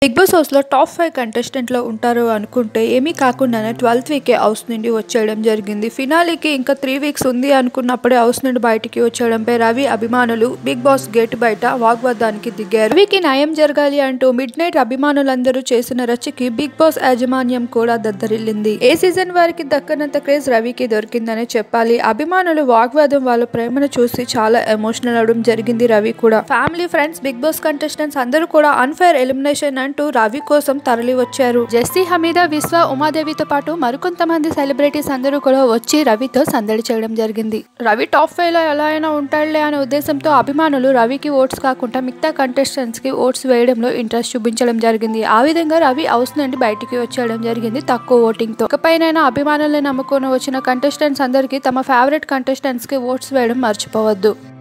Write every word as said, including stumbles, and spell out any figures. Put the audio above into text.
Big Boss హౌస్లో top five కంటెస్టెంట్లో ఉంటారు అనుకుంటే ఏమీ కాకుండానే ట్వెల్త్ వీకే హౌస్ నుండి వచ్చేయడం జరిగింది. ఫినాలీకి ఇంకా త్రీ వీక్స్ ఉంది అనుకున్నప్పుడే హౌస్ నుండి బయటికి వచ్చేయడంపై రవి అభిమానులు బిగ్ బాస్ గేట్ బయట వాగ్వాదానికి దిగారు. రవికి న్యాయం జరగాలి అంటూ మిడ్ నైట్ అభిమానులందరూ చేసిన రచ్చకి బిగ్ బాస్ యాజమాన్యం కూడా దద్దరిల్లింది. ఏ సీజన్ వారికి దక్కనంత క్రేజ్ రవికి దొరికిందనే చెప్పాలి. అభిమానులు వాగ్వాదం వాళ్ళ ప్రేమను చూసి చాలా ఎమోషనల్ అవడం జరిగింది. రవి కూడా family, friends, Bigg Boss contestants అందరూ కూడా అన్ఫేర్ ఎలిమినేషన్ అంటూ రవి కోసం తరలి వచ్చారు. జెస్సీ, హమీద, విశ్వ, ఉమాదేవితో పాటు మరికొంతమంది సెలబ్రిటీస్ అందరూ కూడా వచ్చి రవితో సందడి చేయడం జరిగింది. రవి టాప్ ఫైవ్ లో ఎలా అయినా ఉంటాడులే అనే ఉద్దేశంతో అభిమానులు రవికి ఓట్స్ కాకుండా మిగతా కంటెస్టెంట్స్ కి ఓట్స్ వేయడంలో ఇంట్రెస్ట్ చూపించడం జరిగింది. ఆ విధంగా రవి హౌస్ నుండి బయటికి వచ్చేయడం జరిగింది తక్కువ ఓటింగ్ తో. ఇకపైనైనా అభిమానులను నమ్ముకొని వచ్చిన కంటెస్టెంట్స్ అందరికీ తమ ఫేవరెట్ కంటెస్టెంట్స్ కి ఓట్స్ వేయడం మర్చిపోవద్దు.